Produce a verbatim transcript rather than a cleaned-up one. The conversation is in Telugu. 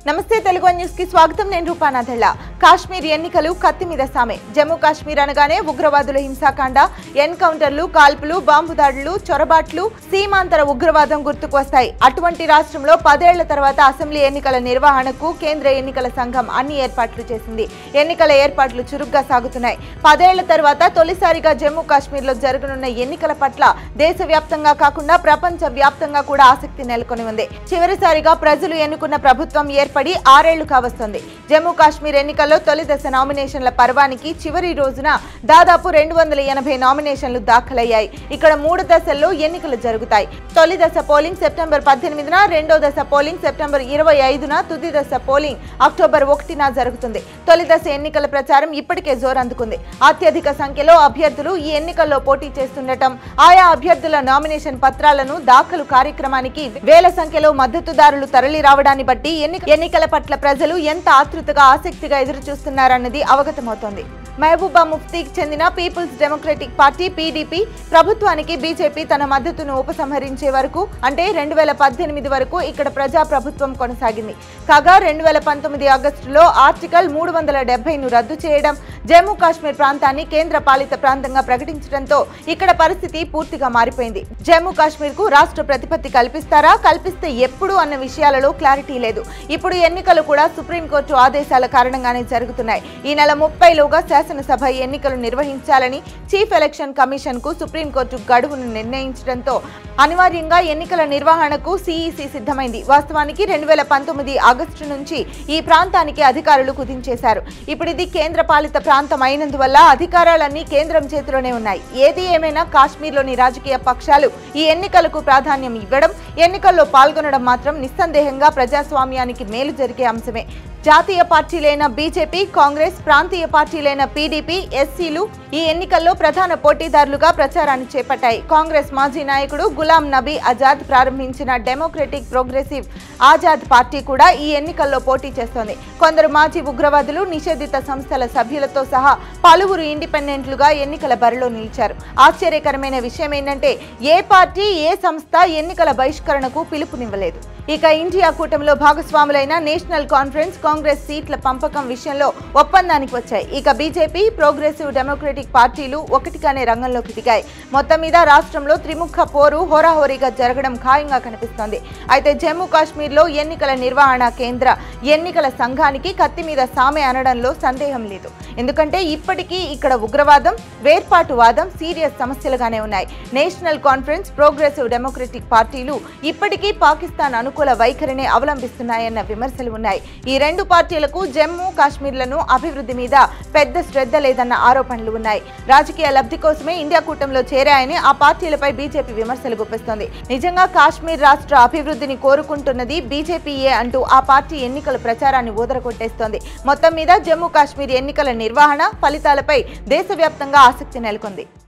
నమస్తే తెలుగు న్యూస్ కి స్వాగతం। నేను రూపానాథళ్ళ। కాశ్మీర్ ఎన్నికలు కత్తి మీద సామే। జమ్మూ కాశ్మీర్ అనగానే ఉగ్రవాదుల హింసాకాండ, ఎన్కౌంటర్లు, కాల్పులు, బాంబు దాడులు, చొరబాట్లు, సీమాంతర ఉగ్రవాదం గుర్తుకు వస్తాయి। అటువంటి రాష్ట్రంలో పదేళ్ల తర్వాత అసెంబ్లీ ఎన్నికల నిర్వహణకు కేంద్ర ఎన్నికల సంఘం అన్ని ఏర్పాట్లు చేసింది। ఎన్నికల ఏర్పాట్లు చురుగ్గా సాగుతున్నాయి। పదేళ్ల తర్వాత తొలిసారిగా జమ్మూ కాశ్మీర్లో జరగనున్న ఎన్నికల పట్ల దేశవ్యాప్తంగా కాకుండా ప్రపంచ వ్యాప్తంగా కూడా ఆసక్తి నెలకొని ఉంది। చివరిసారిగా ప్రజలు ఎన్నుకున్న ప్రభుత్వం ఏర్పడి ఆరేళ్లు కావస్తుంది। జమ్మూ కాశ్మీర్ ఎన్నికల్లో తొలి దశ నామినేషన్ల పర్వానికి చివరి రోజున దాదాపు రెండు వందల ఎనభై నామినేషన్లు దాఖలయ్యాయి। ఇక్కడ మూడు దశల్లో ఎన్నికలు జరుగుతాయి। తొలి దశ పోలింగ్ సెప్టెంబర్ పద్దెనిమిదిన, రెండో దశ పోలింగ్ సెప్టెంబర్ ఇరవై ఐదున, తుది దశ పోలింగ్ అక్టోబర్ ఒకటిన జరుగుతుంది। తొలి దశ ఎన్నికల ప్రచారం ఇప్పటికే జోరందుకుంది। అత్యధిక సంఖ్యలో అభ్యర్థులు ఈ ఎన్నికల్లో పోటీ చేస్తుండటం, ఆయా అభ్యర్థుల నామినేషన్ పత్రాలను దాఖలు కార్యక్రమానికి వేల సంఖ్యలో మద్దతుదారులు తరలి రావడాన్ని బట్టి ఎన్నికల పట్ల ప్రజలు ఎంత ఆతృతగా ఆసక్తిగా ఎదురు చూస్తున్నారన్నది అవగతమవుతోంది। మహబూబా ముఫ్తీకి చెందిన పీపుల్స్ డెమోక్రటిక్ పార్టీ పీడీపీ ప్రభుత్వానికి బీజేపీ తన మద్దతును ఉపసంహరించే వరకు అంటే రెండు వేల పద్దెనిమిది వరకు ఇక్కడ ప్రజా ప్రభుత్వం కొనసాగింది। కాగా రెండు వేల పంతొమ్మిది ఆగస్టులో ఆర్టికల్ మూడు వందల డెబ్బైను రద్దు చేయడం, జమ్మూ కాశ్మీర్ ప్రాంతాన్ని కేంద్ర పాలిత ప్రాంతంగా ప్రకటించడంతో ఇక్కడ పరిస్థితి పూర్తిగా మారిపోయింది। జమ్మూ కాశ్మీర్ కు రాష్ట్ర ప్రతిపత్తి కల్పిస్తారా, కల్పిస్తే ఎప్పుడు అన్న విషయాలలో క్లారిటీ లేదు। ఇప్పుడు ఎన్నికలు కూడా సుప్రీంకోర్టు ఆదేశాల కారణంగానే జరుగుతున్నాయి। ఈ నెల ముప్పై లోగా శాసనసభ ఎన్నికలు నిర్వహించాలని చీఫ్ ఎలక్షన్ కమిషన్ కు సుప్రీంకోర్టు గడువును నిర్ణయించడంతో అనివార్యంగా ఎన్నికల నిర్వహణకు సిఈసి సిద్ధమైంది। వాస్తవానికి రెండు వేల పంతొమ్మిది ఆగస్టు నుంచి ఈ ప్రాంతానికి అధికారులు కుదించేశారు। ఇప్పుడు ఇది కేంద్ర పాలిత ప్రాంతం అయినందువల్ల అధికారాలన్నీ కేంద్రం చేతిలోనే ఉన్నాయి। ఏది ఏమైనా కాశ్మీర్లోని రాజకీయ పక్షాలు ఈ ఎన్నికలకు ప్రాధాన్యం ఇవ్వడం, ఎన్నికల్లో పాల్గొనడం మాత్రం నిస్సందేహంగా ప్రజాస్వామ్యానికి మేలు జరిగే అంశమే। జాతీయ పార్టీలైన బీజేపీ, కాంగ్రెస్, ప్రాంతీయ పార్టీలైన పీడీపీ, ఎస్సీలు ఈ ఎన్నికల్లో ప్రధాన పోటీదారులుగా ప్రచారాన్ని చేపట్టాయి। కాంగ్రెస్ మాజీ నాయకుడు గులాం నబీ ఆజాద్ ప్రారంభించిన డెమోక్రటిక్ ప్రోగ్రెసివ్ ఆజాద్ పార్టీ కూడా ఈ ఎన్నికల్లో పోటీ చేస్తోంది। కొందరు మాజీ ఉగ్రవాదులు, నిషేధిత సంస్థల సభ్యులతో సహా పలువురు ఇండిపెండెంట్లుగా ఎన్నికల బరిలో నిలిచారు। ఆశ్చర్యకరమైన విషయం ఏంటంటే ఏ పార్టీ, ఏ సంస్థ ఎన్నికల బహిష్కరణకు పిలుపునివ్వలేదు। ఇక ఇండియా కూటమిలో భాగస్వాములైన నేషనల్ కాన్ఫరెన్స్, కాంగ్రెస్ సీట్ల పంపకం విషయంలో ఒప్పందానికి వచ్చాయి। ఇక బీజేపీ, ప్రోగ్రెసివ్ డెమోక్రటిక్ పార్టీలు ఒకటిగానే రంగంలోకి దిగాయి। మొత్తం మీద రాష్ట్రంలో త్రిముఖ పోరు హోరాహోరీగా జరగడం ఖాయంగా కనిపిస్తోంది। అయితే జమ్మూ కాశ్మీర్లో ఎన్నికల నిర్వహణ కేంద్ర ఎన్నికల సంఘానికి కత్తి మీద సామె అనడంలో సందేహం లేదు। ఎందుకంటే ఇప్పటికీ ఇక్కడ ఉగ్రవాదం, వేర్పాటువాదం సీరియస్ సమస్యలుగానే ఉన్నాయి। నేషనల్ కాన్ఫరెన్స్, ప్రోగ్రెసివ్ డెమోక్రటిక్ పార్టీలు ఇప్పటికీ పాకిస్తాన్ అనుకూల వైఖరిని అవలంబిస్తున్నాయన్న విమర్శలు ఉన్నాయి। ఈ రెండు పార్టీలకు జమ్మూ కాశ్మీర్లను అభివృద్ధి మీద పెద్ద శ్రద్ధ లేదన్న ఆరోపణలు ఉన్నాయి। రాజకీయ లబ్ధి కోసమే ఇండియా కూటమిలో చేరాయని ఆ పార్టీలపై బీజేపీ విమర్శలు గుప్పిస్తోంది। నిజంగా కాశ్మీర్ రాష్ట్ర అభివృద్ధిని కోరుకుంటున్నది బీజేపీయే అంటూ ఆ పార్టీ ఎన్నికల ప్రచారాన్ని ఊదరగొట్టేస్తోంది। మొత్తం మీద జమ్మూ కాశ్మీర్ ఎన్నికల నిర్వహణ ఫలితాలపై దేశవ్యాప్తంగా ఆసక్తి నెలకొంది।